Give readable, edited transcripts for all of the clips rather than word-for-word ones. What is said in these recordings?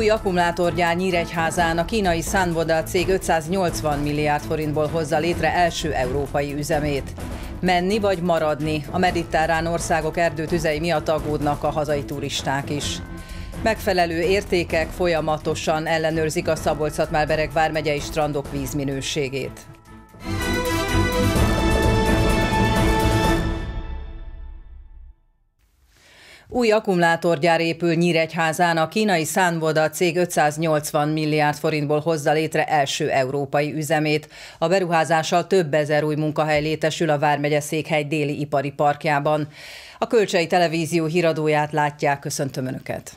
Új akkumulátorgyár Nyíregyházán a kínai Sunwoda cég 580 milliárd forintból hozza létre első európai üzemét. Menni vagy maradni? A mediterrán országok erdőtüzei miatt aggódnak a hazai turisták is. Megfelelő értékek folyamatosan ellenőrzik a Szabolcs-Szatmár-Bereg vármegyei strandok vízminőségét. Új akkumulátorgyár épül Nyíregyházán, a kínai Sunwoda cég 580 milliárd forintból hozza létre első európai üzemét. A beruházással több ezer új munkahely létesül a vármegye székhely déli ipari parkjában. A Kölcsei Televízió híradóját látják, köszöntöm Önöket!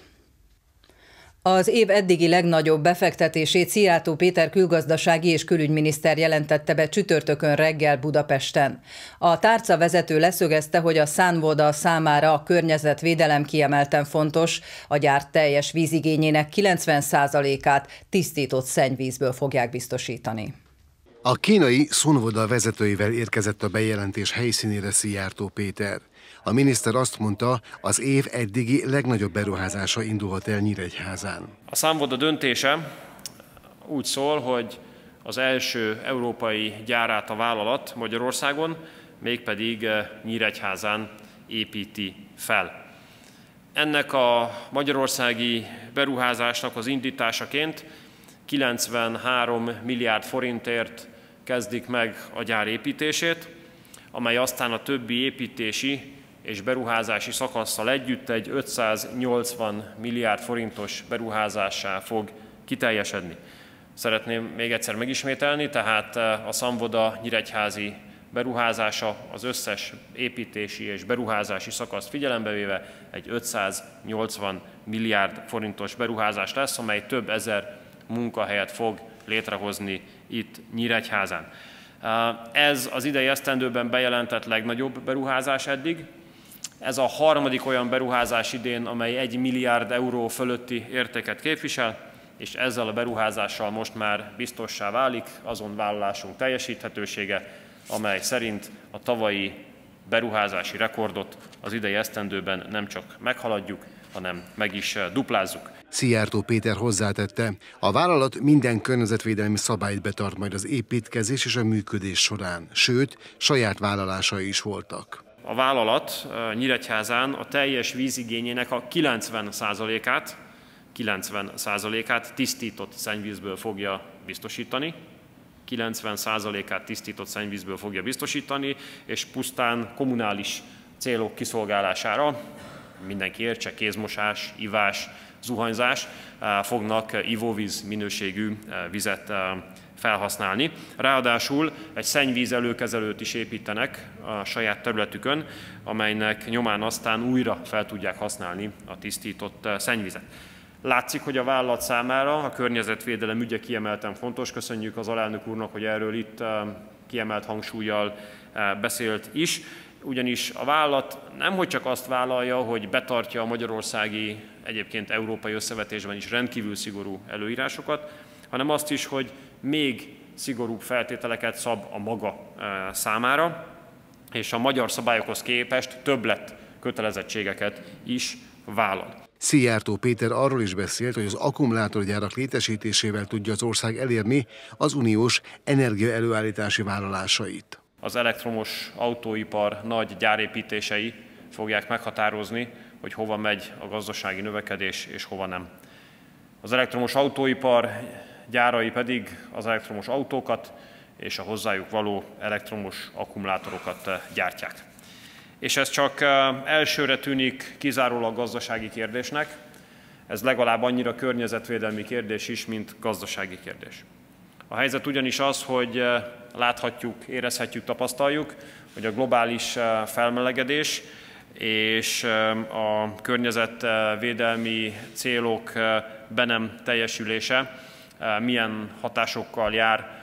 Az év eddigi legnagyobb befektetését Szijjártó Péter külgazdasági és külügyminiszter jelentette be csütörtökön reggel Budapesten. A tárca vezető leszögezte, hogy a Sunwoda számára a környezetvédelem kiemelten fontos, a gyár teljes vízigényének 90%-át tisztított szennyvízből fogják biztosítani. A kínai Sunwoda vezetőivel érkezett a bejelentés helyszínére Szijjártó Péter. A miniszter azt mondta, az év eddigi legnagyobb beruházása indulhat el Nyíregyházán. A Sunwoda döntése úgy szól, hogy az első európai gyárát a vállalat Magyarországon, mégpedig Nyíregyházán építi fel. Ennek a magyarországi beruházásnak az indításaként 93 milliárd forintért kezdik meg a gyár építését, amely aztán a többi építési és beruházási szakasszal együtt egy 580 milliárd forintos beruházássá fog kiteljesedni. Szeretném még egyszer megismételni, tehát a Sunwoda nyíregyházi beruházása az összes építési és beruházási szakaszt figyelembe véve egy 580 milliárd forintos beruházás lesz, amely több ezer munkahelyet fog létrehozni itt Nyíregyházán. Ez az idei esztendőben bejelentett legnagyobb beruházás eddig. Ez a harmadik olyan beruházás idén, amely 1 milliárd euró fölötti értéket képvisel, és ezzel a beruházással most már biztossá válik azon vállalásunk teljesíthetősége, amely szerint a tavalyi beruházási rekordot az idei esztendőben nem csak meghaladjuk, hanem meg is duplázzuk. Szijjártó Péter hozzátette, a vállalat minden környezetvédelmi szabályt betart majd az építkezés és a működés során, sőt, saját vállalásai is voltak. A vállalat Nyíregyházán a teljes vízigényének a 90%-át tisztított szennyvízből fogja biztosítani. 90%-át tisztított szennyvízből fogja biztosítani, és pusztán kommunális célok kiszolgálására, mindenki értse, kézmosás, ivás, zuhanyzás, fognak ivóvíz minőségű vizet felhasználni. Ráadásul egy szennyvíz előkezelőt is építenek a saját területükön, amelynek nyomán aztán újra fel tudják használni a tisztított szennyvizet. Látszik, hogy a vállalat számára a környezetvédelem ügye kiemelten fontos. Köszönjük az alelnök úrnak, hogy erről itt kiemelt hangsúllyal beszélt is. Ugyanis a vállalat nemhogy csak azt vállalja, hogy betartja a magyarországi, egyébként európai összevetésben is rendkívül szigorú előírásokat, hanem azt is, hogy még szigorúbb feltételeket szab a maga számára, és a magyar szabályokhoz képest többlet kötelezettségeket is vállal. Szijjártó Péter arról is beszélt, hogy az akkumulátorgyárak létesítésével tudja az ország elérni az uniós energiaelőállítási vállalásait. Az elektromos autóipar nagy gyárépítései fogják meghatározni, hogy hova megy a gazdasági növekedés és hova nem. Az elektromos autóipar gyárai pedig az elektromos autókat és a hozzájuk való elektromos akkumulátorokat gyártják. És ez csak elsőre tűnik kizárólag gazdasági kérdésnek, ez legalább annyira környezetvédelmi kérdés is, mint gazdasági kérdés. A helyzet ugyanis az, hogy láthatjuk, érezhetjük, tapasztaljuk, hogy a globális felmelegedés és a környezetvédelmi célok be nem teljesülése milyen hatásokkal jár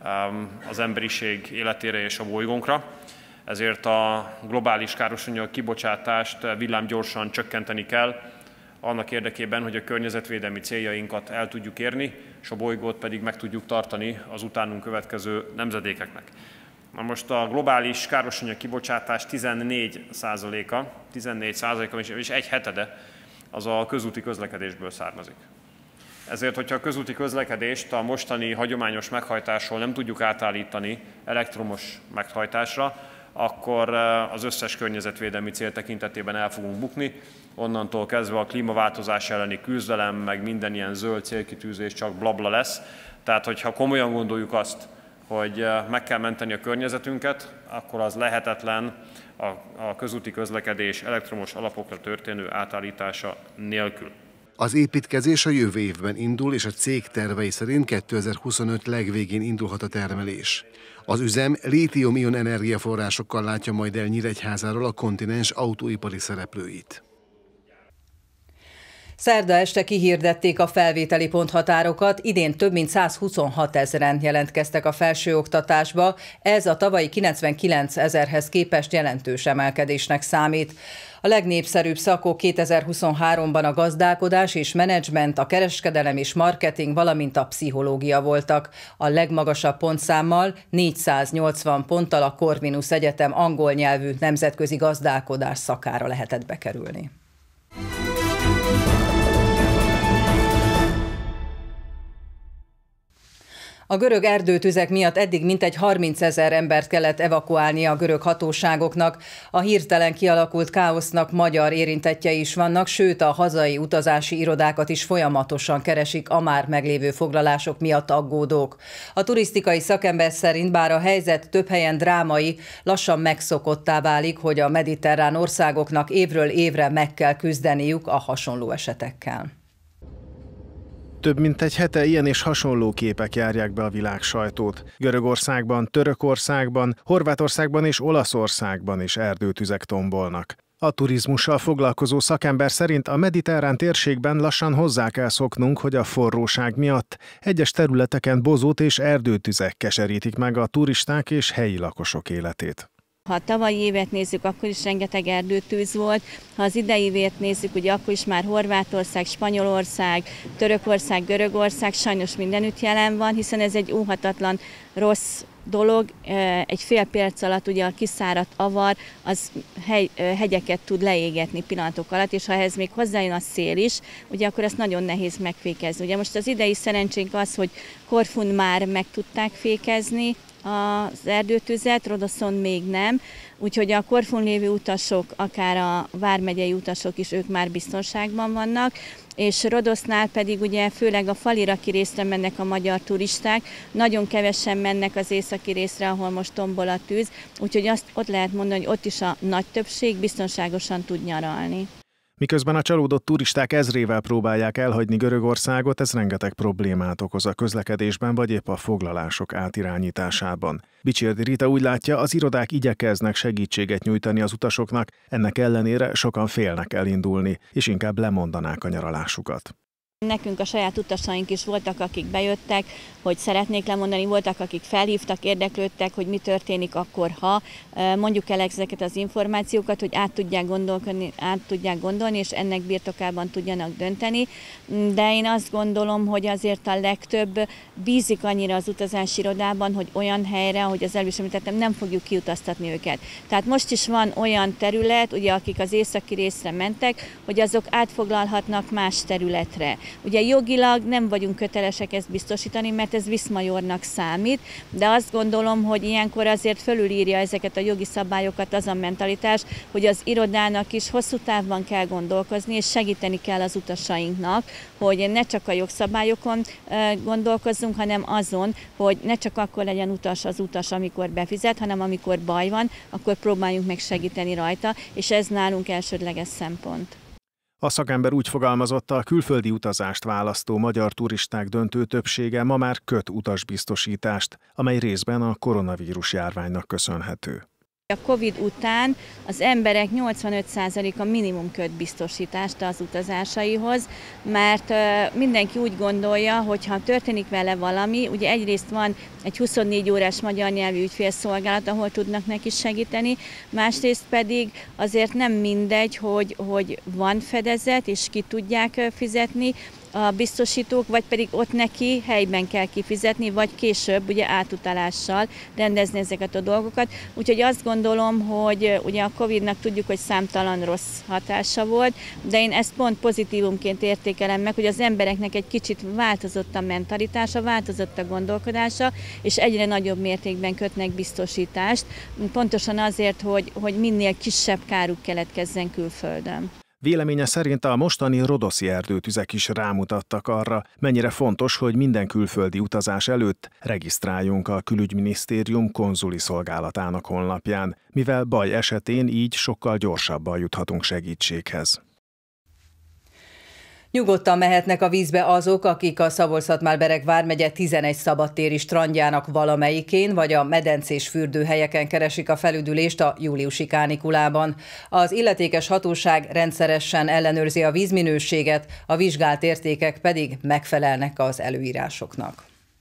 az emberiség életére és a bolygónkra. Ezért a globális károsanyag kibocsátást villámgyorsan csökkenteni kell, annak érdekében, hogy a környezetvédelmi céljainkat el tudjuk érni, és a bolygót pedig meg tudjuk tartani az utánunk következő nemzedékeknek. Na most a globális károsanyag kibocsátás 14%-a és 1/7 az a közúti közlekedésből származik. Ezért, hogyha a közúti közlekedést a mostani hagyományos meghajtásról nem tudjuk átállítani elektromos meghajtásra, akkor az összes környezetvédelmi cél tekintetében el fogunk bukni. Onnantól kezdve a klímaváltozás elleni küzdelem, meg minden ilyen zöld célkitűzés csak blabla lesz. Tehát, hogyha komolyan gondoljuk azt, hogy meg kell menteni a környezetünket, akkor az lehetetlen a közúti közlekedés elektromos alapokra történő átállítása nélkül. Az építkezés a jövő évben indul, és a cég tervei szerint 2025 legvégén indulhat a termelés. Az üzem lítium-ion energiaforrásokkal látja majd el Nyíregyházáról a kontinens autóipari szereplőit. Szerda este kihirdették a felvételi ponthatárokat, idén több mint 126 000-en jelentkeztek a felsőoktatásba, ez a tavalyi 99 000-hez képest jelentős emelkedésnek számít. A legnépszerűbb szakok 2023-ban a gazdálkodás és menedzsment, a kereskedelem és marketing, valamint a pszichológia voltak. A legmagasabb pontszámmal 480 ponttal a Corvinus Egyetem angol nyelvű nemzetközi gazdálkodás szakára lehetett bekerülni. A görög erdőtüzek miatt eddig mintegy 30 000 embert kellett evakuálnia a görög hatóságoknak. A hirtelen kialakult káosznak magyar érintettjei is vannak, sőt a hazai utazási irodákat is folyamatosan keresik a már meglévő foglalások miatt aggódók. A turisztikai szakember szerint bár a helyzet több helyen drámai, lassan megszokottá válik, hogy a mediterrán országoknak évről évre meg kell küzdeniük a hasonló esetekkel. Több mint egy hete ilyen és hasonló képek járják be a világ sajtót. Görögországban, Törökországban, Horvátországban és Olaszországban is erdőtüzek tombolnak. A turizmussal foglalkozó szakember szerint a mediterrán térségben lassan hozzá kell szoknunk, hogy a forróság miatt egyes területeken bozót és erdőtüzek keserítik meg a turisták és helyi lakosok életét. Ha a tavalyi évet nézzük, akkor is rengeteg erdőtűz volt. Ha az idei évet nézzük, ugye akkor is már Horvátország, Spanyolország, Törökország, Görögország sajnos mindenütt jelen van, hiszen ez egy óhatatlan rossz dolog. Egy fél perc alatt ugye a kiszáradt avar az hegyeket tud leégetni pillanatok alatt, és ha ehhez még hozzájön a szél is, ugye akkor ezt nagyon nehéz megfékezni. Ugye most az idei szerencsénk az, hogy Korfun már meg tudták fékezni az erdőtüzet, Rodoszon még nem, úgyhogy a Korfun lévő utasok, akár a vármegyei utasok is, ők már biztonságban vannak, és Rodosznál pedig ugye főleg a faliraki részre mennek a magyar turisták, nagyon kevesen mennek az északi részre, ahol most tombol a tűz, úgyhogy azt ott lehet mondani, hogy ott is a nagy többség biztonságosan tud nyaralni. Miközben a csalódott turisták ezrével próbálják elhagyni Görögországot, ez rengeteg problémát okoz a közlekedésben, vagy épp a foglalások átirányításában. Bicsérdi Rita úgy látja, az irodák igyekeznek segítséget nyújtani az utasoknak, ennek ellenére sokan félnek elindulni, és inkább lemondanák a nyaralásukat. Nekünk a saját utasaink is voltak, akik bejöttek, hogy szeretnék lemondani, voltak, akik felhívtak, érdeklődtek, hogy mi történik akkor, ha mondjuk el ezeket az információkat, hogy át tudják gondolni, és ennek birtokában tudjanak dönteni. De én azt gondolom, hogy azért a legtöbb bízik annyira az utazási irodában, hogy olyan helyre, ahogy az előbb is említettem, nem fogjuk kiutaztatni őket. Tehát most is van olyan terület, ugye, akik az északi részre mentek, hogy azok átfoglalhatnak más területre. Ugye jogilag nem vagyunk kötelesek ezt biztosítani, mert ez viszmajornak számít, de azt gondolom, hogy ilyenkor azért fölülírja ezeket a jogi szabályokat az a mentalitás, hogy az irodának is hosszú távban kell gondolkozni, és segíteni kell az utasainknak, hogy ne csak a jogszabályokon gondolkozzunk, hanem azon, hogy ne csak akkor legyen utas az utas, amikor befizet, hanem amikor baj van, akkor próbáljunk meg segíteni rajta, és ez nálunk elsődleges szempont. A szakember úgy fogalmazott, a külföldi utazást választó magyar turisták döntő többsége ma már köt utasbiztosítást, amely részben a koronavírus járványnak köszönhető. A Covid után az emberek 85%-a minimum köt biztosítást az utazásaihoz, mert mindenki úgy gondolja, hogy ha történik vele valami, ugye egyrészt van egy 24 órás magyar nyelvű ügyfélszolgálat, ahol tudnak neki segíteni, másrészt pedig azért nem mindegy, hogy van fedezet és ki tudják fizetni a biztosítók, vagy pedig ott neki helyben kell kifizetni, vagy később ugye átutalással rendezni ezeket a dolgokat. Úgyhogy azt gondolom, hogy ugye a Covid-nak tudjuk, hogy számtalan rossz hatása volt, de én ezt pont pozitívumként értékelem meg, hogy az embereknek egy kicsit változott a mentalitása, változott a gondolkodása, és egyre nagyobb mértékben kötnek biztosítást, pontosan azért, hogy minél kisebb káruk keletkezzen külföldön. Véleménye szerint a mostani rodoszi erdőtüzek is rámutattak arra, mennyire fontos, hogy minden külföldi utazás előtt regisztráljunk a Külügyminisztérium konzuli szolgálatának honlapján, mivel baj esetén így sokkal gyorsabban juthatunk segítséghez. Nyugodtan mehetnek a vízbe azok, akik a Szabolcs-Szatmár-Bereg vármegye 11 szabadtéri strandjának valamelyikén vagy a medencés fürdőhelyeken keresik a felüdülést a júliusi kánikulában. Az illetékes hatóság rendszeresen ellenőrzi a vízminőséget, a vizsgált értékek pedig megfelelnek az előírásoknak.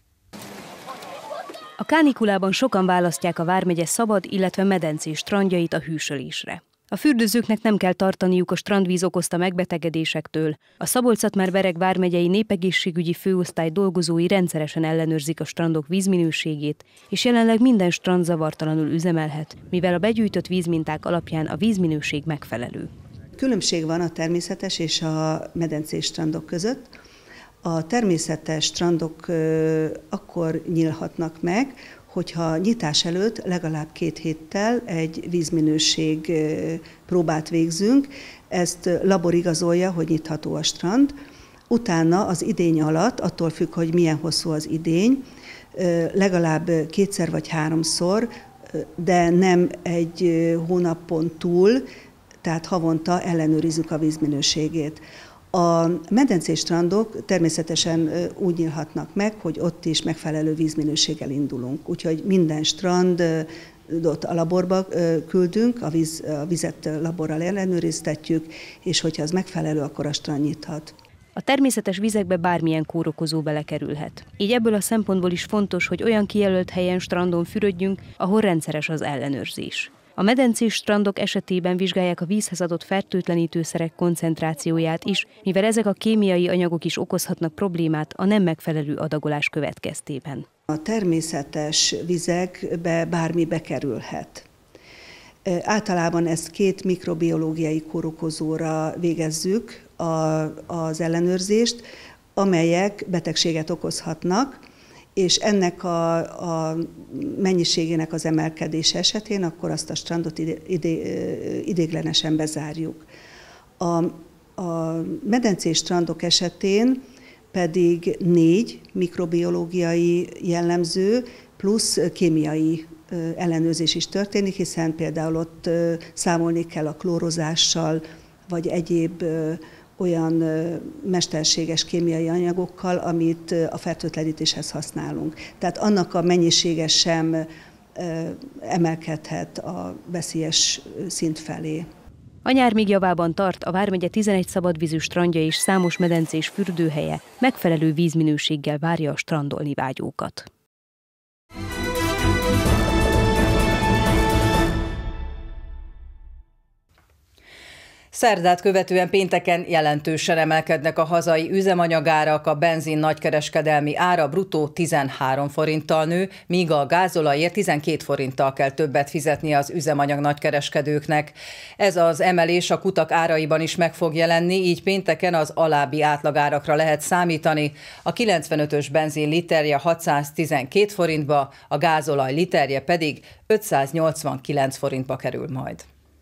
A kánikulában sokan választják a vármegye szabad, illetve medencés strandjait a hűsölésre. A fürdőzőknek nem kell tartaniuk a strandvíz okozta megbetegedésektől. A Szabolcs-Szatmár-Bereg vármegyei népegészségügyi főosztály dolgozói rendszeresen ellenőrzik a strandok vízminőségét, és jelenleg minden strand zavartalanul üzemelhet, mivel a begyűjtött vízminták alapján a vízminőség megfelelő. Különbség van a természetes és a medencés strandok között. A természetes strandok akkor nyílhatnak meg, hogyha nyitás előtt legalább 2 héttel egy vízminőség próbát végzünk, ezt labor igazolja, hogy nyitható a strand. Utána az idény alatt, attól függ, hogy milyen hosszú az idény, legalább 2-szer vagy 3-szor, de nem egy hónapon túl, tehát havonta ellenőrizzük a vízminőségét. A medencés strandok természetesen úgy nyílhatnak meg, hogy ott is megfelelő vízminőséggel indulunk. Úgyhogy minden strandot a laborba küldünk, a vizet laborral ellenőriztetjük, és hogyha az megfelelő, akkor a strand nyithat. A természetes vizekbe bármilyen kórokozó belekerülhet. Így ebből a szempontból is fontos, hogy olyan kijelölt helyen, strandon fürödjünk, ahol rendszeres az ellenőrzés. A medencés strandok esetében vizsgálják a vízhez adott fertőtlenítőszerek koncentrációját is, mivel ezek a kémiai anyagok is okozhatnak problémát a nem megfelelő adagolás következtében. A természetes vizekbe bármi bekerülhet. Általában ezt 2 mikrobiológiai kórokozóra végezzük az ellenőrzést, amelyek betegséget okozhatnak, és ennek a mennyiségének az emelkedése esetén akkor azt a strandot ideiglenesen bezárjuk. A medencés strandok esetén pedig 4 mikrobiológiai jellemző plusz kémiai ellenőrzés is történik, hiszen például ott számolni kell a klórozással, vagy egyéb olyan mesterséges kémiai anyagokkal, amit a fertőtlenítéshez használunk. Tehát annak a mennyisége sem emelkedhet a veszélyes szint felé. A nyár még javában tart, a vármegye 11 szabadvízű strandja és számos medencés fürdőhelye megfelelő vízminőséggel várja a strandolni vágyókat. Szerdát követően pénteken jelentősen emelkednek a hazai üzemanyagárak, a benzin nagykereskedelmi ára bruttó 13 forinttal nő, míg a gázolajért 12 forinttal kell többet fizetni az üzemanyag nagykereskedőknek. Ez az emelés a kutak áraiban is meg fog jelenni, így pénteken az alábbi átlagárakra lehet számítani. A 95-ös benzin literje 612 forintba, a gázolaj literje pedig 589 forintba kerül majd.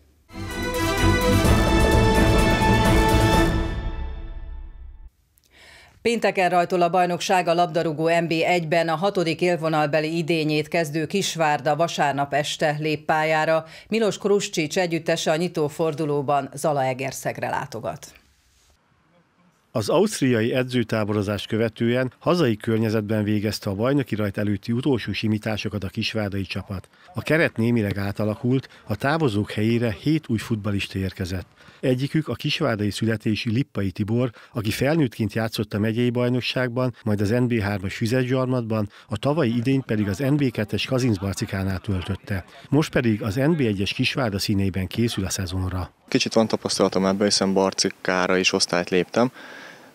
Pénteken rajtol a bajnokság a labdarúgó NB1-ben, a 6. élvonalbeli idényét kezdő Kisvárda vasárnap este lép pályára. Milos Kruscsics együttese a nyitófordulóban Zalaegerszegre látogat. Az ausztriai edzőtáborozást követően hazai környezetben végezte a bajnoki rajt előtti utolsó simításokat a kisvárdai csapat. A keret némileg átalakult, a távozók helyére 7 új futballista érkezett. Egyikük a kisvárdai születésű Lippai Tibor, aki felnőttként játszott a megyei bajnokságban, majd az NB3-as Füzesgyarmatban, a tavalyi idényt pedig az NB2-es Kazincbarcikánál töltötte. Most pedig az NB1-es Kisvárda színeiben készül a szezonra. Kicsit van tapasztalatom ebben, hiszen Barcikára is osztályt léptem,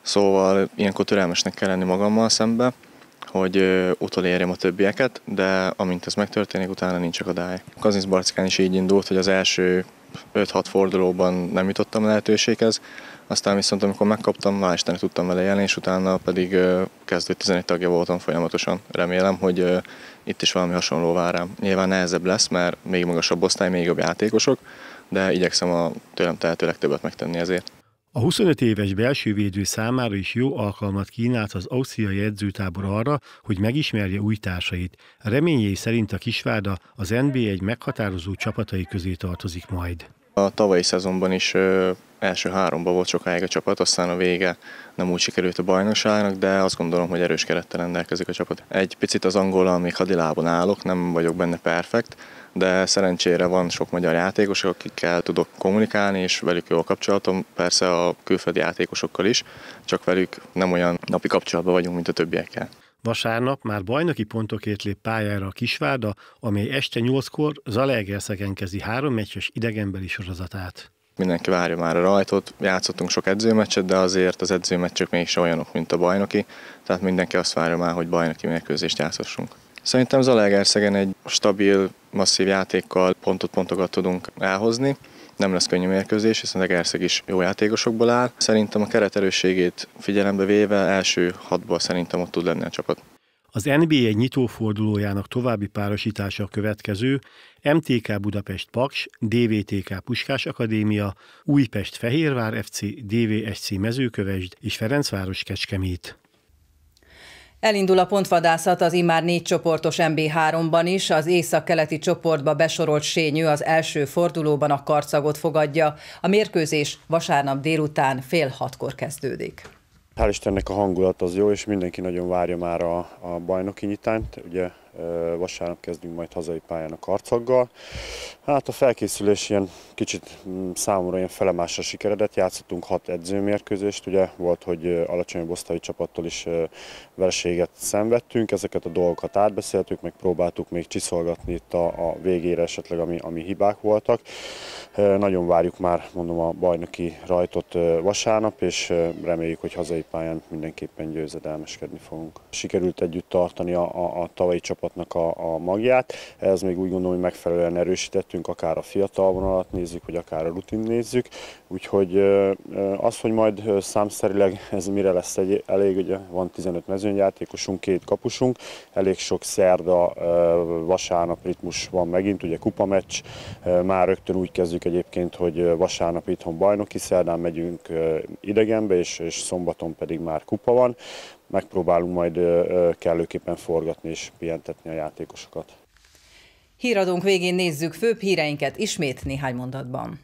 Szóval ilyenkor türelmesnek kell lenni magammal szembe, hogy utolérjem a többieket, de amint ez megtörténik, utána nincs akadály. Kazincbarckán is így indult, hogy az első 5-6 fordulóban nem jutottam lehetőséghez, aztán viszont amikor megkaptam, hál' Istennek tudtam vele élni, és utána pedig kezdő 11 tagja voltam folyamatosan. Remélem, hogy itt is valami hasonló vár rám. Nyilván nehezebb lesz, mert még magasabb osztály, még jobb játékosok, de igyekszem a tőlem tehetőleg többet megtenni ezért. A 25 éves belsővédő számára is jó alkalmat kínált az ausztriai edzőtábor arra, hogy megismerje új társait. Reményei szerint a Kisvárda az NB1 meghatározó csapatai közé tartozik majd. A tavalyi szezonban is első 3-ban volt sokáig a csapat, aztán a vége nem úgy sikerült a bajnokságnak, de azt gondolom, hogy erős kerettel rendelkezik a csapat. Egy picit az angollal még hadilában állok, nem vagyok benne perfekt, de szerencsére van sok magyar játékos, akikkel tudok kommunikálni, és velük jó a kapcsolatom, persze a külföldi játékosokkal is, csak velük nem olyan napi kapcsolatban vagyunk, mint a többiekkel. Vasárnap már bajnoki pontokért lép pályára a Kisvárda, amely este 8-kor Zalaegerszegen kezdi 3 meccses idegenbeli sorozatát. Mindenki várja már a rajtot, játszottunk sok edzőmeccset, de azért az edzőmeccsek mégsem olyanok, mint a bajnoki, tehát mindenki azt várja már, hogy bajnoki mérkőzést játszhassunk. Szerintem Zalaegerszegen egy stabil, masszív játékkal pontokat tudunk elhozni. Nem lesz könnyű mérkőzés, hiszen Egerszeg is jó játékosokból áll. Szerintem a keret erősségét figyelembe véve első 6-ból szerintem ott tud lenni a csapat. Az NBA nyitófordulójának további párosítása a következő: MTK Budapest Paks, DVTK Puskás Akadémia, Újpest Fehérvár FC, DVSC Mezőkövesd és Ferencváros Kecskemét. Elindul a pontvadászat az immár 4 csoportos MB3-ban is, az észak-keleti csoportba besorolt Sényő az első fordulóban a Karcagot fogadja. A mérkőzés vasárnap délután 5:30 kezdődik. Hál' Istennek a hangulat az jó, és mindenki nagyon várja már a bajnoki nyitányt. Ugye vasárnap kezdünk majd hazai pályán a Karcaggal. Hát a felkészülés ilyen kicsit számomra ilyen felemásra sikeredett. Játszottunk 6 edzőmérkőzést, ugye volt, hogy alacsonyabb osztályi csapattól is vereséget szenvedtünk. Ezeket a dolgokat átbeszéltük, meg próbáltuk még csiszolgatni itt a végére esetleg, ami hibák voltak. Nagyon várjuk már, mondom, a bajnoki rajtot vasárnap, és reméljük, hogy hazai pályán mindenképpen győzedelmeskedni fogunk. Sikerült együtt tartani a tavalyi csapatnak a magját, ehhez még úgy gondolom, hogy megfelelően erősítettünk, akár a fiatal vonalat nézzük, vagy akár a rutin nézzük. Úgyhogy az, hogy majd számszerileg ez mire lesz elég, ugye van 15 mezőnyjátékosunk, 2 kapusunk, elég sok szerda, vasárnap ritmus van megint, ugye kupameccs, már rögtön úgy kezdjük egyébként, hogy vasárnap itthon bajnoki, szerdán megyünk idegenbe, és szombaton pedig már kupa van. Megpróbálunk majd kellőképpen forgatni és pihentetni a játékosokat. Híradónk végén nézzük főbb híreinket ismét néhány mondatban.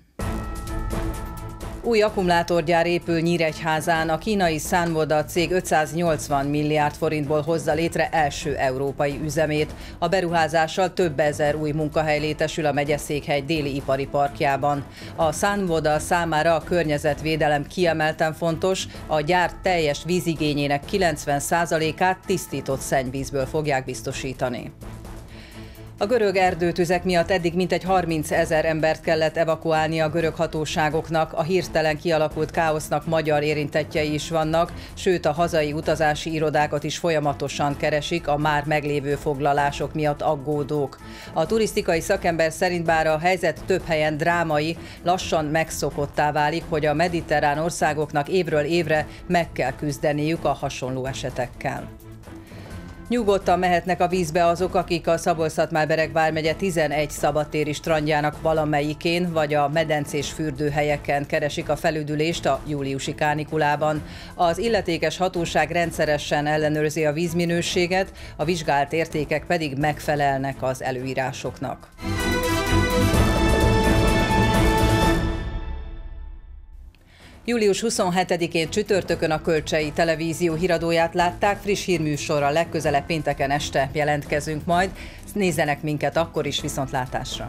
Új akkumulátorgyár épül Nyíregyházán, a kínai Sanwoda cég 580 milliárd forintból hozza létre első európai üzemét. A beruházással több ezer új munkahely létesül a megyeszékhely déli ipari parkjában. A Sanwoda számára a környezetvédelem kiemelten fontos, a gyár teljes vízigényének 90%-át tisztított szennyvízből fogják biztosítani. A görög erdőtüzek miatt eddig mintegy 30 000 embert kellett evakuálni a görög hatóságoknak, a hirtelen kialakult káosznak magyar érintettjei is vannak, sőt a hazai utazási irodákat is folyamatosan keresik a már meglévő foglalások miatt aggódók. A turisztikai szakember szerint bár a helyzet több helyen drámai, lassan megszokottá válik, hogy a mediterrán országoknak évről évre meg kell küzdeniük a hasonló esetekkel. Nyugodtan mehetnek a vízbe azok, akik a Szabolcs-Szatmár-Bereg vármegye 11 szabadtéri strandjának valamelyikén vagy a medencés fürdőhelyeken keresik a felüdülést a júliusi kánikulában. Az illetékes hatóság rendszeresen ellenőrzi a vízminőséget, a vizsgált értékek pedig megfelelnek az előírásoknak. Július 27-én csütörtökön a Kölcsei Televízió híradóját látták, friss hírműsorral legközelebb pénteken este jelentkezünk majd. Nézzenek minket akkor is, viszontlátásra!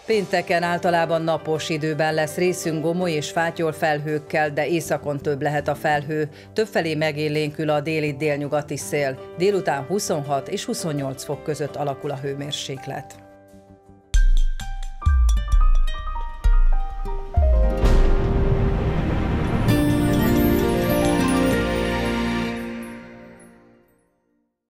Pénteken általában napos időben lesz részünk gomoly és fátyol felhőkkel, de északon több lehet a felhő. Többfelé megélénkül a déli-délnyugati szél. Délután 26 és 28 fok között alakul a hőmérséklet.